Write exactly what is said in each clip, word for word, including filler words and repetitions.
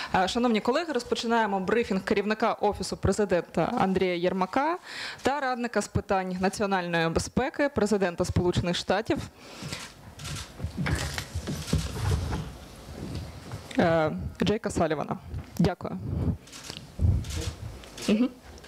Шановні колеги, розпочинаємо брифінг керівника Офісу президента Андрія Єрмака та радника з питань національної безпеки президента Сполучених Штатів Джейка Салівана. Дякую. Угу.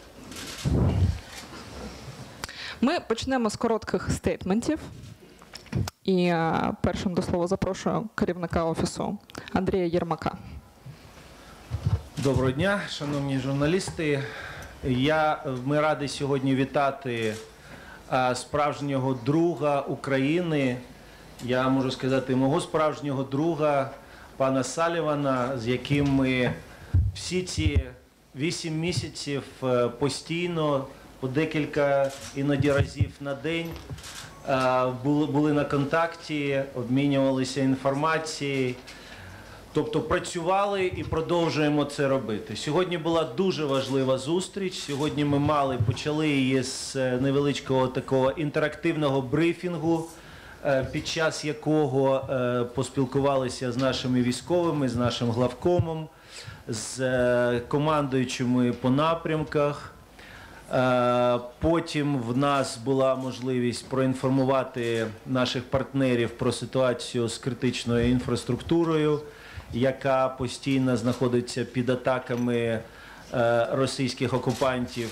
Ми почнемо з коротких стейтментів. І першим до слова запрошую керівника Офісу Андрія Єрмака. Доброго дня, шановні журналісти. Я, ми раді сьогодні вітати а, справжнього друга України, я можу сказати, мого справжнього друга, пана Салівана, з яким ми всі ці вісім місяців постійно, по декілька іноді разів на день, були, були на контакті, обмінювалися інформацією. Тобто працювали і продовжуємо це робити. Сьогодні була дуже важлива зустріч. Сьогодні ми мали, почали її з невеличкого такого інтерактивного брифінгу, під час якого поспілкувалися з нашими військовими, з нашим главкомом, з командуючими по напрямках. Потім в нас була можливість проінформувати наших партнерів про ситуацію з критичною інфраструктурою, яка постійно знаходиться під атаками російських окупантів.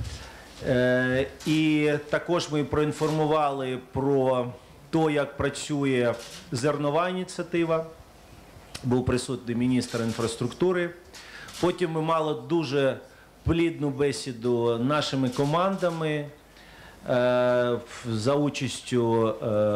І також ми проінформували про те, як працює зернова ініціатива. Був присутній міністр інфраструктури. Потім ми мали дуже плідну бесіду нашими командами за участю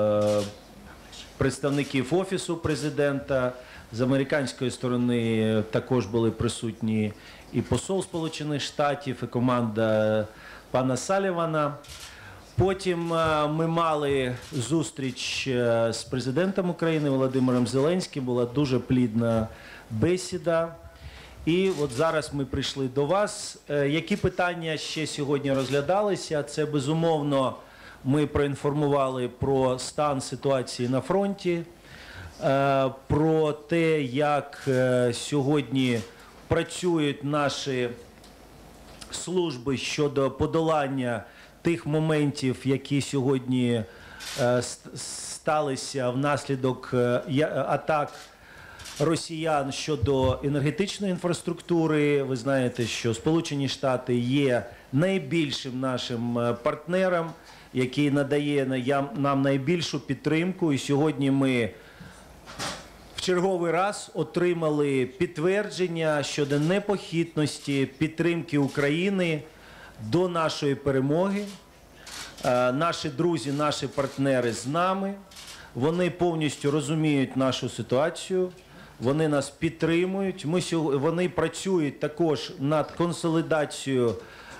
представників Офісу президента. З американської сторони також були присутні і посол Сполучених Штатів, і команда пана Салівана. Потім ми мали зустріч з президентом України Володимиром Зеленським, була дуже плідна бесіда. І от зараз ми прийшли до вас. Які питання ще сьогодні розглядалися? Це, безумовно, ми проінформували про стан ситуації на фронті, про те, як сьогодні працюють наші служби щодо подолання тих моментів, які сьогодні сталися внаслідок атак росіян щодо енергетичної інфраструктури. Ви знаєте, що Сполучені Штати є найбільшим нашим партнером, який надає нам найбільшу підтримку. І сьогодні ми в черговий раз отримали підтвердження щодо непохитності підтримки України до нашої перемоги. Наші друзі, наші партнери з нами, вони повністю розуміють нашу ситуацію, вони нас підтримують, ми, вони працюють також над консолідацією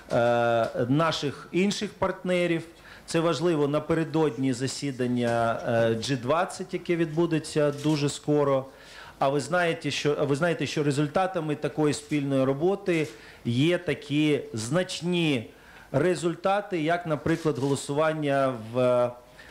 наших інших партнерів. Це важливо напередодні засідання джі двадцять, яке відбудеться дуже скоро. А ви знаєте, що, ви знаєте, що результатами такої спільної роботи є такі значні результати, як, наприклад, голосування в,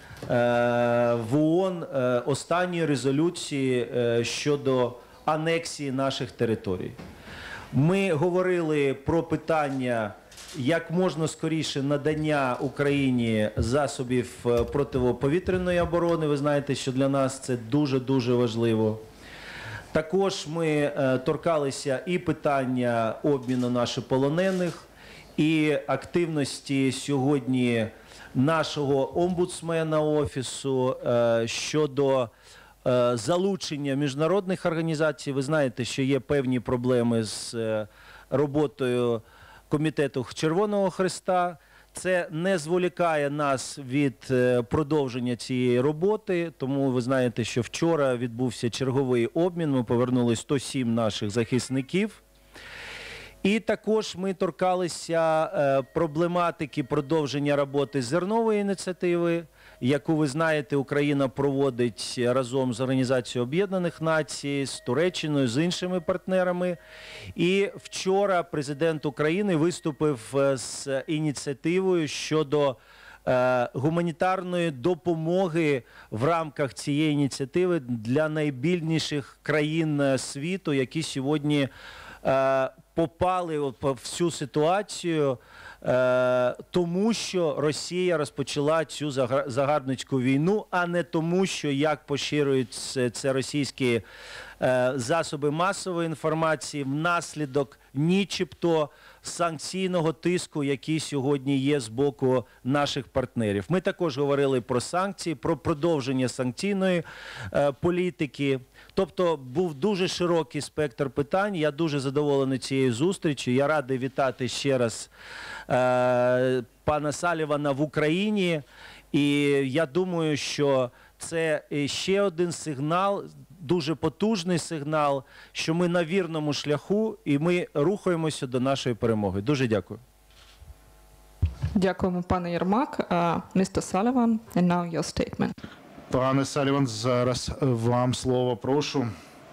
в ООН останньої резолюції щодо анексії наших територій. Ми говорили про питання як можна скоріше надання Україні засобів протиповітряної оборони. Ви знаєте, що для нас це дуже-дуже важливо. Також ми торкалися і питання обміну наших полонених, і активності сьогодні нашого омбудсмена Офісу щодо залучення міжнародних організацій. Ви знаєте, що є певні проблеми з роботою Комітету Червоного Хреста. Це не зволікає нас від продовження цієї роботи, тому ви знаєте, що вчора відбувся черговий обмін, ми повернули сто сім наших захисників. І також ми торкалися проблематики продовження роботи зернової ініціативи, яку, ви знаєте, Україна проводить разом з Організацією Об'єднаних Націй, з Туреччиною, з іншими партнерами. І вчора президент України виступив з ініціативою щодо е, гуманітарної допомоги в рамках цієї ініціативи для найбідніших країн е, світу, які сьогодні е, попали от в цю ситуацію, е, тому що Росія розпочала цю загар- загарбницьку війну, а не тому, що, як поширюють це, це російські е, засоби масової інформації, внаслідок нічебто санкційного тиску, який сьогодні є з боку наших партнерів. Ми також говорили про санкції, про продовження санкційної е, політики. Тобто був дуже широкий спектр питань. Я дуже задоволений цією зустрічю. Я радий вітати ще раз е, пана Салівана в Україні. І я думаю, що це ще один сигнал, дуже потужний сигнал, що ми на вірному шляху і ми рухаємося до нашої перемоги. Дуже дякую. Дякуємо, пане Єрмак. містер Саліван, and now your statement. Пане Саліван, зараз вам слово, прошу.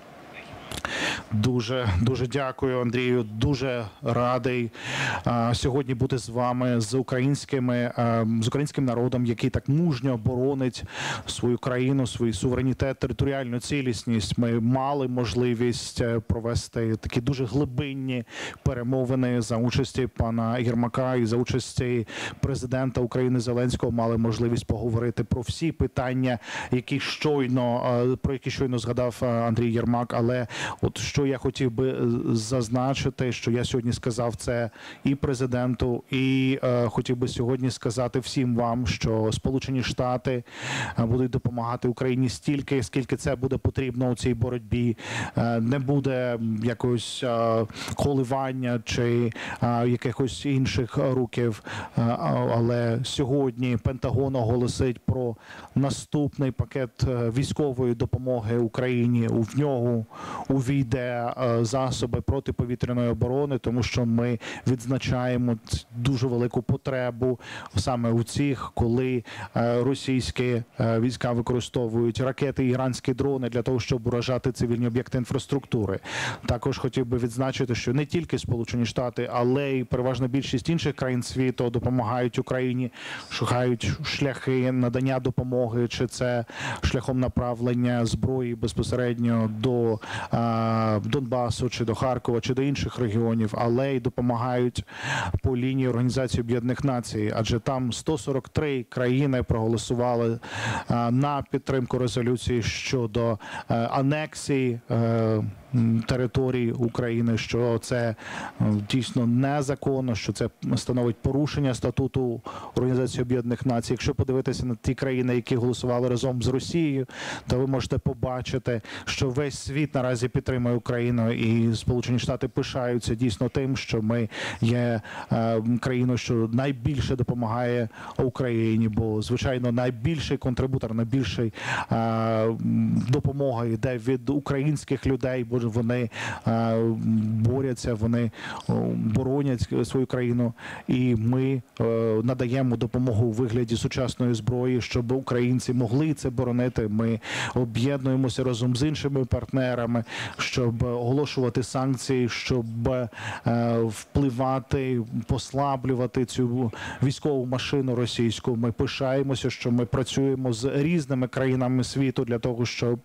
Дуже, дуже дякую, Андрію. Дуже радий а, сьогодні бути з вами, з українськими, а, з українським народом, який так мужньо боронить свою країну, свій суверенітет, територіальну цілісність. Ми мали можливість провести такі дуже глибинні перемовини за участі пана Єрмака і за участі президента України Зеленського. Мали можливість поговорити про всі питання, які щойно, про які щойно згадав Андрій Єрмак. Але от що я хотів би зазначити, що я сьогодні сказав це і президенту, і е, хотів би сьогодні сказати всім вам, що Сполучені Штати будуть допомагати Україні стільки, скільки це буде потрібно у цій боротьбі. Е, не буде якогось е, коливання чи е, якихось інших рухів, е, але сьогодні Пентагон оголосить про наступний пакет військової допомоги Україні. В нього увійде засоби протиповітряної оборони, тому що ми відзначаємо дуже велику потребу саме у цих, коли російські війська використовують ракети і іранські дрони для того, щоб уражати цивільні об'єкти інфраструктури. Також хотів би відзначити, що не тільки Сполучені Штати, але й переважна більшість інших країн світу допомагають Україні, шукають шляхи надання допомоги, чи це шляхом направлення зброї безпосередньо до Донбасу, чи до Харкова, чи до інших регіонів, але й допомагають по лінії Організації Об'єднаних Націй, адже там сто сорок три країни проголосували на підтримку резолюції щодо анексії території України, що це дійсно незаконно, що це становить порушення статуту Організації Об'єднаних Націй. Якщо подивитися на ті країни, які голосували разом з Росією, то ви можете побачити, що весь світ наразі підтримує Україну, і Сполучені Штати пишаються дійсно тим, що ми є е, країною, що найбільше допомагає Україні, бо, звичайно, найбільший контрибутор, найбільший е, допомога йде від українських людей, бо вони е, борються, вони е, боронять свою країну, і ми е, надаємо допомогу у вигляді сучасної зброї, щоб українці могли це боронити. Ми об'єднуємося разом з іншими партнерами, щоб оголошувати санкції, щоб е, впливати, послаблювати цю військову машину російську. Ми пишаємося, що ми працюємо з різними країнами світу для того, щоб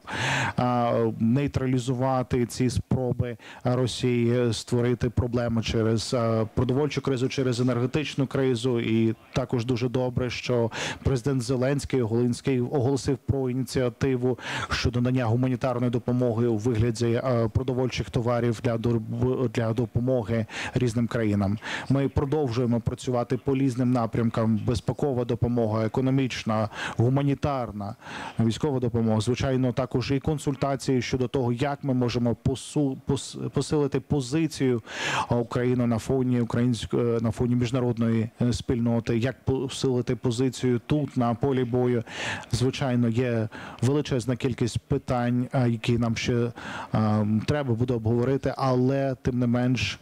е, нейтралізувати ці спроби Росії створити проблеми через е, продовольчу кризу, через енергетичну кризу. І також дуже добре, що президент Зеленський оголосив про ініціативу щодо надання гуманітарної допомоги у вигляді продовольчих товарів для, для допомоги різним країнам. Ми продовжуємо працювати по різним напрямкам: безпекова допомога, економічна, гуманітарна, військова допомога. Звичайно, також і консультації щодо того, як ми можемо посу, пос, посилити позицію України на фоні української, на фоні міжнародної спільноти, як посилити позицію тут, на полі бою. Звичайно, є величезна кількість питань, які нам ще треба буде обговорити, але тим не менш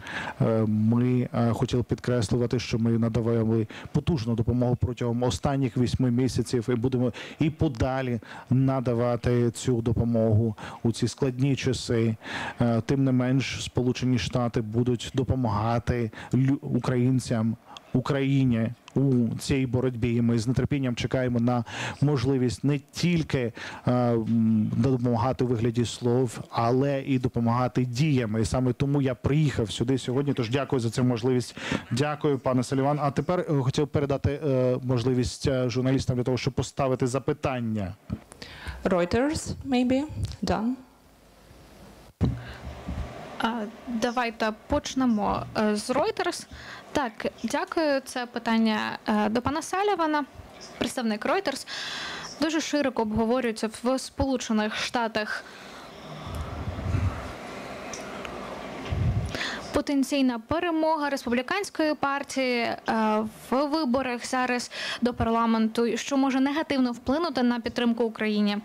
ми хотіли підкреслювати, що ми надавали потужну допомогу протягом останніх вісьми місяців і будемо і подалі надавати цю допомогу у ці складні часи. Тим не менш, Сполучені Штати будуть допомагати українцям Україні у цій боротьбі. І ми з нетерпінням чекаємо на можливість не тільки е, м, допомагати у вигляді слов, але і допомагати діями. І саме тому я приїхав сюди сьогодні. Тож дякую за цю можливість. Дякую, пане Саліван. А тепер е, хотів передати е, можливість е, журналістам для того, щоб поставити запитання. Reuters, maybe. Done. А, Давайте почнемо е, з Reuters. Так, дякую. Це питання е, до пана Салівана, представник Reuters. Дуже широко обговорюється в Сполучених Штатах потенційна перемога республіканської партії е, в виборах зараз до парламенту, що може негативно вплинути на підтримку Україні.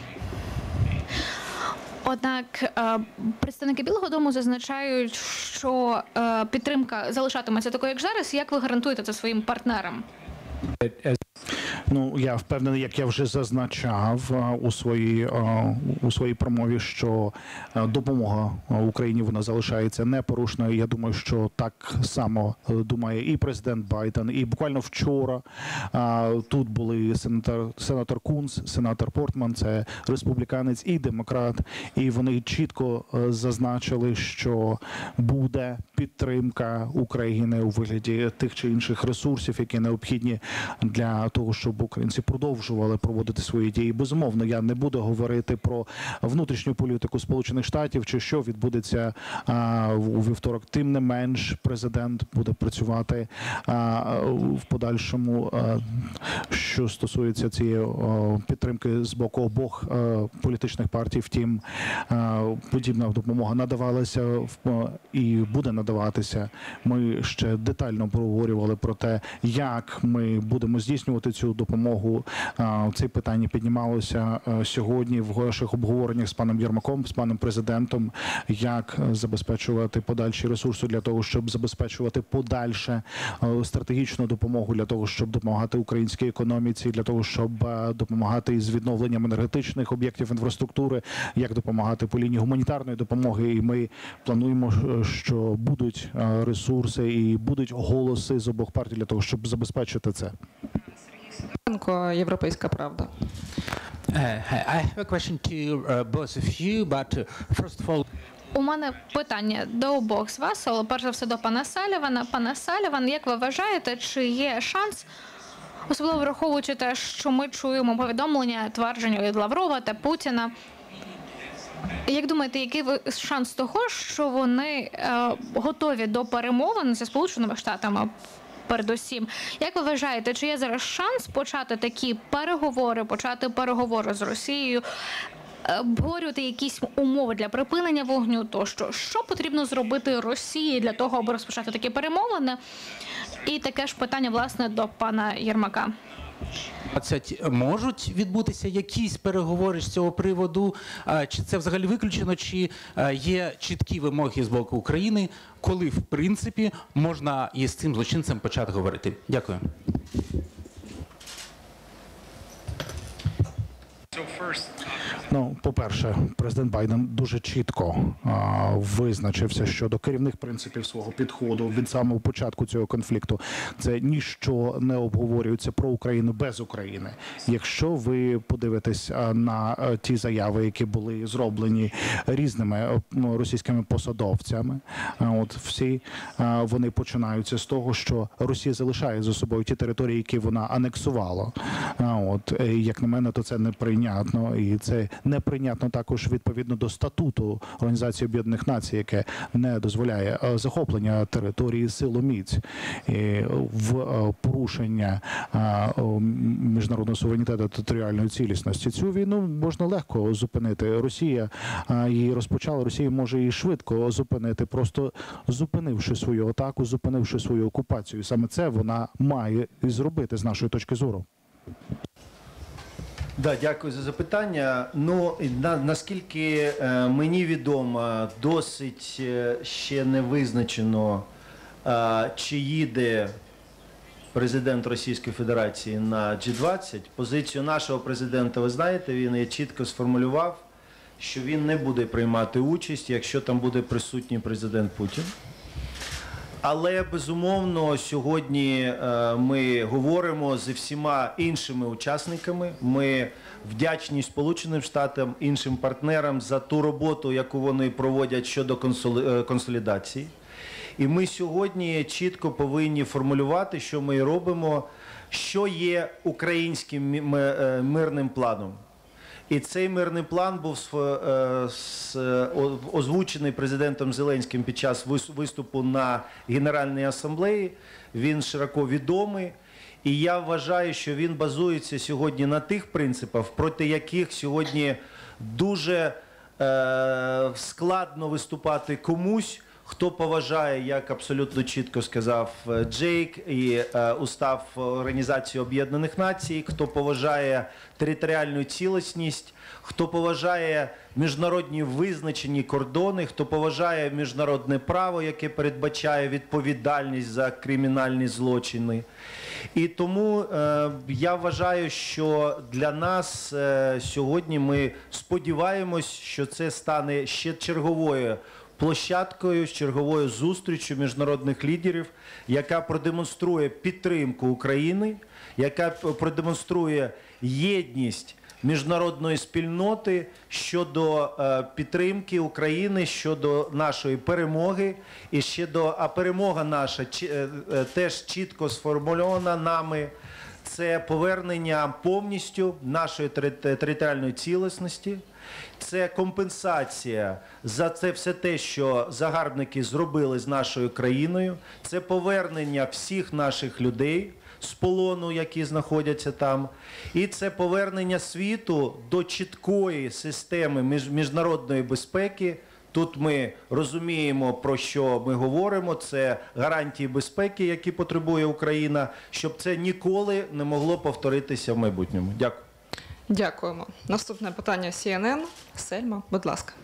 Однак е, представники Білого дому зазначають, що е, підтримка залишатиметься такою, як зараз. Як ви гарантуєте це своїм партнерам? Ну, я впевнений, як я вже зазначав а, у своїй а, у своїй промові, що а, допомога Україні вона залишається непорушною. Я думаю, що так само думає і президент Байден. І буквально вчора а, тут були сенатор сенатор Кунс, сенатор Портман, це республіканець і демократ. І вони чітко а, зазначили, що буде підтримка України у вигляді тих чи інших ресурсів, які необхідні для того, щоб українці продовжували проводити свої дії. Безумовно, я не буду говорити про внутрішню політику Сполучених Штатів чи що відбудеться а, у вівторок. Тим не менш, президент буде працювати а, в подальшому, а, що стосується цієї а, підтримки з боку обох а, політичних партій. Втім, а, подібна допомога надавалася в, і буде надаватися. Ми ще детально проговорювали про те, як ми будемо здійснювати цю допомогу. Це питання піднімалося сьогодні в наших обговореннях з паном Єрмаком, з паном президентом, як забезпечувати подальші ресурси для того, щоб забезпечувати подальше стратегічну допомогу для того, щоб допомагати українській економіці, для того, щоб допомагати із відновленням енергетичних об'єктів інфраструктури, як допомагати по лінії гуманітарної допомоги. І ми плануємо, що будуть ресурси і будуть голоси з обох партій для того, щоб забезпечити це. Європейська правда. Uh, I have a question to uh, both of you, but uh, first of all, У мене питання до обох з вас, але перш за все до пана Салівана. Пане Саліван, як ви вважаєте, чи є шанс, особливо враховуючи те, що ми чуємо повідомлення, твердження від Лаврова та Путіна, як думаєте, який ви шанс того, що вони е, готові до перемовин зі Сполученими Штатами? Передусім, як ви вважаєте, чи є зараз шанс почати такі переговори, почати переговори з Росією, обговорювати якісь умови для припинення вогню тощо? Що потрібно зробити Росії для того, аби розпочати такі перемовини? І таке ж питання, власне, до пана Єрмака. можуть відбутися якісь переговори з цього приводу? Чи це взагалі виключено, чи є чіткі вимоги з боку України, коли, в принципі, можна із цим злочинцем почати говорити? Дякую. Ну, по-перше, президент Байден дуже чітко а, визначився щодо керівних принципів свого підходу від самого початку цього конфлікту. Це ніщо не обговорюється про Україну без України. Якщо ви подивитесь на ті заяви, які були зроблені різними російськими посадовцями, от всі вони починаються з того, що Росія залишає за собою ті території, які вона анексувала. От, як на мене, то це неприйнятно, і це неприйнятно також відповідно до статуту Організації Об'єднаних Націй, яке не дозволяє захоплення території силоміць і в порушення міжнародного суверенітету та територіальної цілісності. Цю війну можна легко зупинити. Росія її розпочала, Росія може її швидко зупинити, просто зупинивши свою атаку, зупинивши свою окупацію. Саме це вона має і зробити з нашої точки зору. Да, дякую за запитання. Ну, на, наскільки е, мені відомо, досить е, ще не визначено, е, чи їде президент Російської Федерації на джі двадцять. Позицію нашого президента, ви знаєте, він її чітко сформулював, що він не буде приймати участь, якщо там буде присутній президент Путін. Але, безумовно, сьогодні е, ми говоримо зі всіма іншими учасниками. Ми вдячні Сполученим Штатам, іншим партнерам за ту роботу, яку вони проводять щодо консоли- е, консолідації. І ми сьогодні чітко повинні формулювати, що ми робимо, що є українським мі- м- е, мирним планом. І цей мирний план був сф- е, с- о- озвучений президентом Зеленським під час вис- виступу на Генеральній асамблеї. Він широко відомий. І я вважаю, що він базується сьогодні на тих принципах, проти яких сьогодні дуже е, складно виступати комусь, хто поважає, як абсолютно чітко сказав е, Джейк, і е, устав Організації Об'єднаних Націй, хто поважає територіальну цілісність, хто поважає міжнародні визначені кордони, хто поважає міжнародне право, яке передбачає відповідальність за кримінальні злочини. І тому е, я вважаю, що для нас е, сьогодні ми сподіваємось, що це стане ще черговою площадкою, черговою зустрічю міжнародних лідерів, яка продемонструє підтримку України, яка продемонструє єдність міжнародної спільноти щодо е, підтримки України, щодо нашої перемоги. І щодо, а перемога наша чи- е, е, теж чітко сформульована нами. Це повернення повністю нашої тери- територіальної цілісності. Це компенсація за це все те, що загарбники зробили з нашою країною. Це повернення всіх наших людей з полону, які знаходяться там. І це повернення світу до чіткої системи між- міжнародної безпеки. Тут ми розуміємо, про що ми говоримо. Це гарантії безпеки, які потребує Україна, щоб це ніколи не могло повторитися в майбутньому. Дякую. Дякуємо. Наступне питання Сі Ен Ен. Сельма, будь ласка.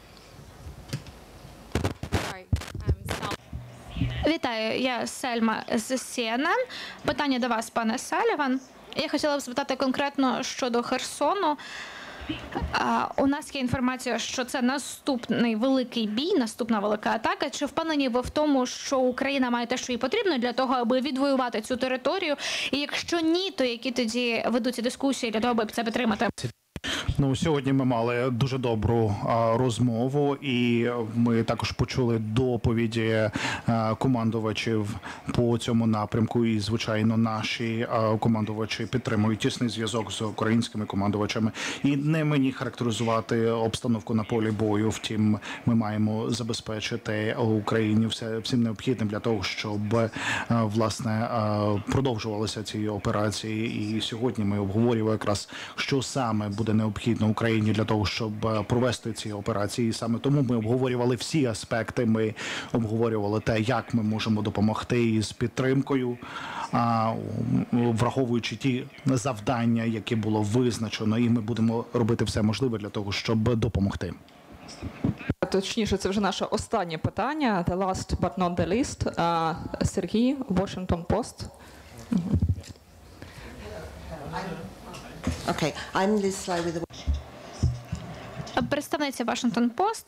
Вітаю, я Сельма з Сі Ен Ен. Питання до вас, пане Саліван. Я хотіла б запитати конкретно щодо Херсону. А, у нас є інформація, що це наступний великий бій, наступна велика атака. Чи впевнені ви в тому, що Україна має те, що їй потрібно для того, аби відвоювати цю територію? І якщо ні, то які тоді ведуться дискусії для того, аби це підтримати? Ну, сьогодні ми мали дуже добру а, розмову, і ми також почули доповіді а, командувачів по цьому напрямку. І, звичайно, наші а, командувачі підтримують тісний зв'язок з українськими командувачами. І не мені характеризувати обстановку на полі бою. Втім, ми маємо забезпечити Україні все всім необхідним для того, щоб а, власне а, продовжувалися ці операції. І сьогодні ми обговорюємо якраз, що саме буде необхідно Україні для того, щоб провести ці операції. Саме тому ми обговорювали всі аспекти. Ми обговорювали те, як ми можемо допомогти із підтримкою, а, враховуючи ті завдання, які було визначено, і ми будемо робити все можливе для того, щоб допомогти. Точніше, це вже наше останнє питання. The last but not the least. А, Сергій, Washington Post. Okay, I'm Liz Sly with the Представниця Washington Post.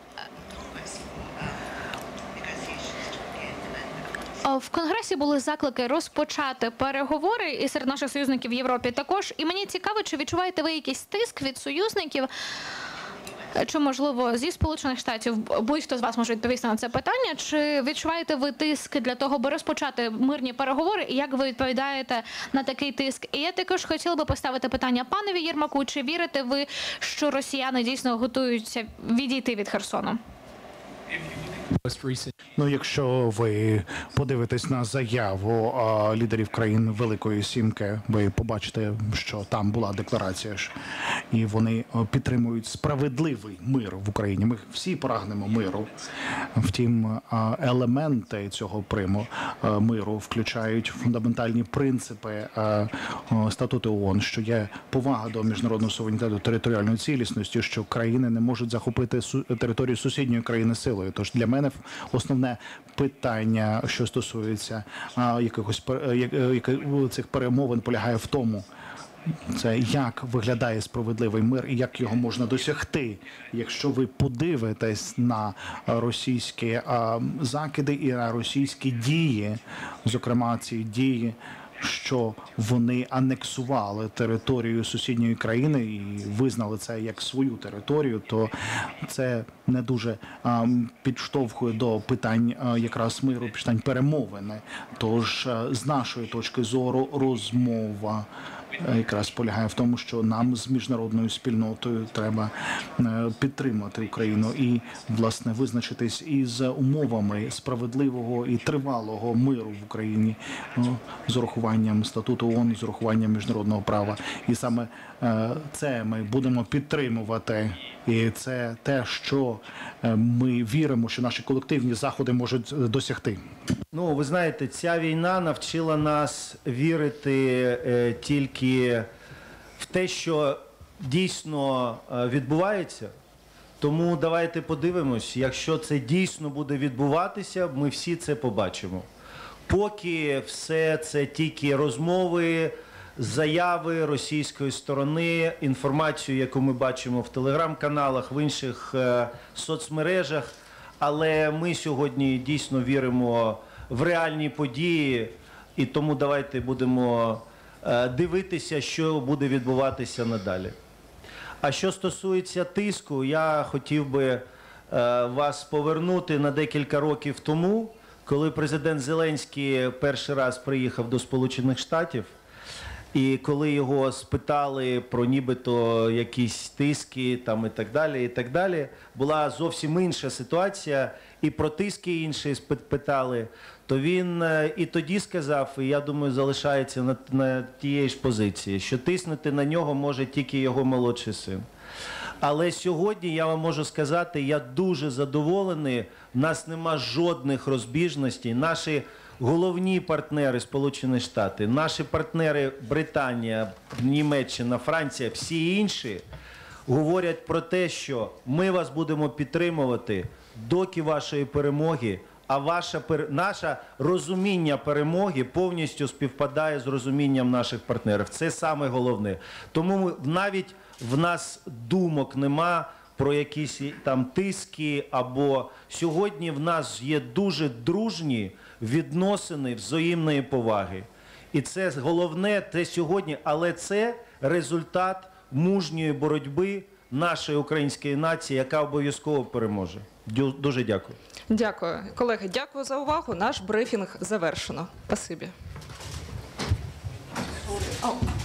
В Конгресі були заклики розпочати переговори і серед наших союзників в Європі також. І мені цікаво, чи відчуваєте ви якийсь тиск від союзників, чи, можливо, зі Сполучених Штатів, будь-хто з вас може відповісти на це питання, чи відчуваєте ви тиск для того, аби розпочати мирні переговори, і як ви відповідаєте на такий тиск? І я також хотіла би поставити питання панові Єрмаку, чи вірите ви, що росіяни дійсно готуються відійти від Херсону? Ну, якщо ви подивитесь на заяву а, лідерів країн Великої Сімки, ви побачите, що там була декларація ж, і вони а, підтримують справедливий мир в Україні. Ми всі прагнемо миру. Втім, а, елементи цього приму а, миру включають фундаментальні принципи а, а, статуту ООН, що є повага до міжнародного суверенітету, територіальної цілісності, що країни не можуть захопити су- територію сусідньої країни силою. Тож для мене основне питання, що стосується а, якихось пер- я- я- цих перемовин, полягає в тому, це як виглядає справедливий мир і як його можна досягти, якщо ви подивитесь на російські а, закиди і на російські дії, зокрема ці дії, що вони анексували територію сусідньої країни і визнали це як свою територію, то це не дуже а, підштовхує до питань а, якраз миру, питань перемовини. Тож а, з нашої точки зору розмова якраз полягає в тому, що нам з міжнародною спільнотою треба підтримати Україну і, власне, визначитись із умовами справедливого і тривалого миру в Україні, ну, з урахуванням статуту ООН, з урахуванням міжнародного права. І саме це ми будемо підтримувати. І це те, що ми віримо, що наші колективні заходи можуть досягти. Ну, ви знаєте, ця війна навчила нас вірити е, тільки в те, що дійсно е, відбувається. Тому давайте подивимось, якщо це дійсно буде відбуватися, ми всі це побачимо. Поки все це тільки розмови, заяви російської сторони, інформацію, яку ми бачимо в телеграм-каналах, в інших е, соцмережах, але ми сьогодні дійсно віримо в реальні події, і тому давайте будемо е, дивитися, що буде відбуватися надалі. А що стосується тиску, я хотів би е, вас повернути на декілька років тому, коли президент Зеленський перший раз приїхав до Сполучених Штатів, і коли його спитали про нібито якісь тиски там, і так далі, і так далі, була зовсім інша ситуація, і про тиски інші питали, то він і тоді сказав, і я думаю, залишається на, на тієї ж позиції, що тиснути на нього може тільки його молодший син. Але сьогодні я вам можу сказати, я дуже задоволений, в нас нема жодних розбіжностей, наші головні партнери Сполучені Штати, наші партнери Британія, Німеччина, Франція, всі інші говорять про те, що ми вас будемо підтримувати доки вашої перемоги, а ваше, наше розуміння перемоги повністю співпадає з розумінням наших партнерів. Це саме головне. Тому ми, навіть в нас думок нема про якісь там тиски, або сьогодні в нас є дуже дружні відносини взаємної поваги. І це головне те сьогодні, але це результат мужньої боротьби нашої української нації, яка обов'язково переможе. Дуже дякую. Дякую. Колеги, дякую за увагу. Наш брифінг завершено. Спасибі.